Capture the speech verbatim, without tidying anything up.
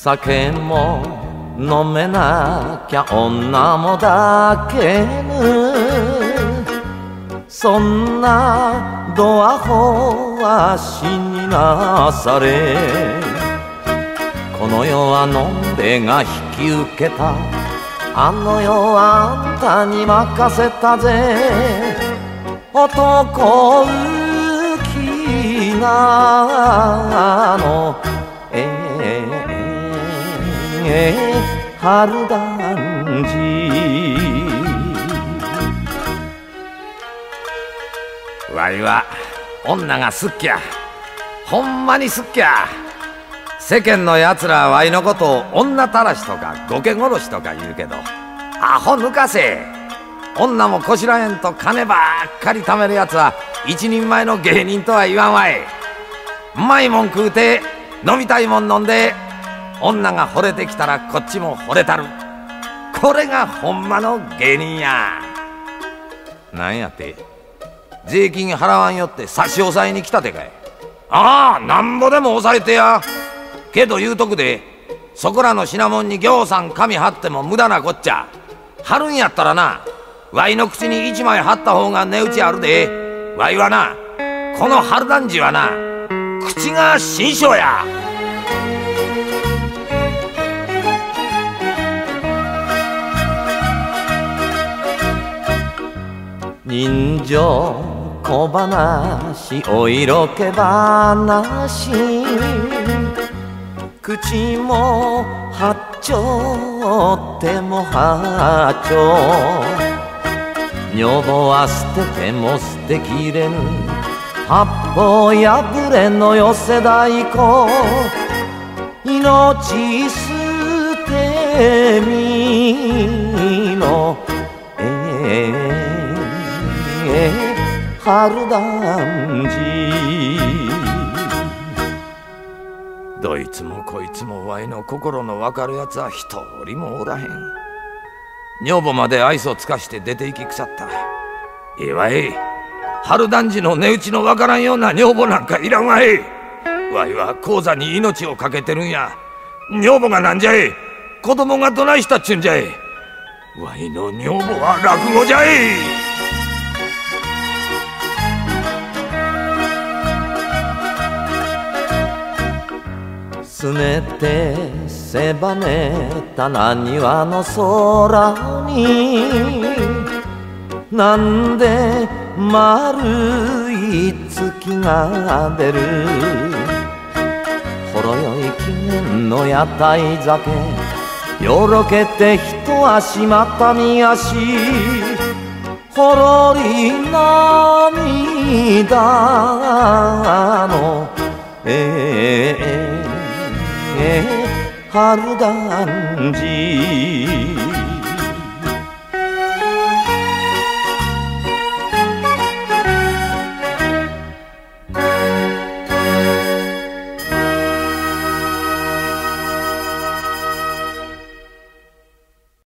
酒も飲めなきゃ女も抱けぬ、そんなドアホは死になされ。この世はのんべが引き受けた、あの世はあんたに任せたぜ。男浮きなのええ春団治。わいは女が好きや、ほんまに好きや。世間のやつらはわいのことを女たらしとかゴケ殺しとか言うけど、アホ抜かせ。女もこしらえんと金ばっかり貯めるやつは一人前の芸人とは言わんわい。うまいもん食うて飲みたいもん飲んで、女が惚れてきたらこっちも惚れたる。これがほんまの芸人や。なんやって税金払わんよって差し押さえに来たてかい。ああ、なんぼでも押さえてや。けど言うとくで、そこらの品物にぎょうさん紙貼っても無駄なこっちゃ。貼るんやったらな、わいの口に一枚貼った方が値打ちあるで。わいはな、この春団治はな、口が新章や。人情小話お色気話、口も八丁手も八丁。女房は捨てても捨てきれぬ、八方破れの寄せ太鼓。命捨てみのええ春団治。どいつもこいつもわいの心の分かるやつは一人もおらへん。女房まで愛想つかして出て行き腐った。ええわい、春団治の値打ちの分からんような女房なんかいらんわい。わいは高座に命をかけてるんや。女房がなんじゃい、子供がどないしたっちゅうんじゃい。わいの女房は落語じゃい。すねて狭めたなにわの空に、なんで丸い月が出る。ほろ酔い記念の屋台酒、よろけて一足またみ足。ほろり涙のええ春団治。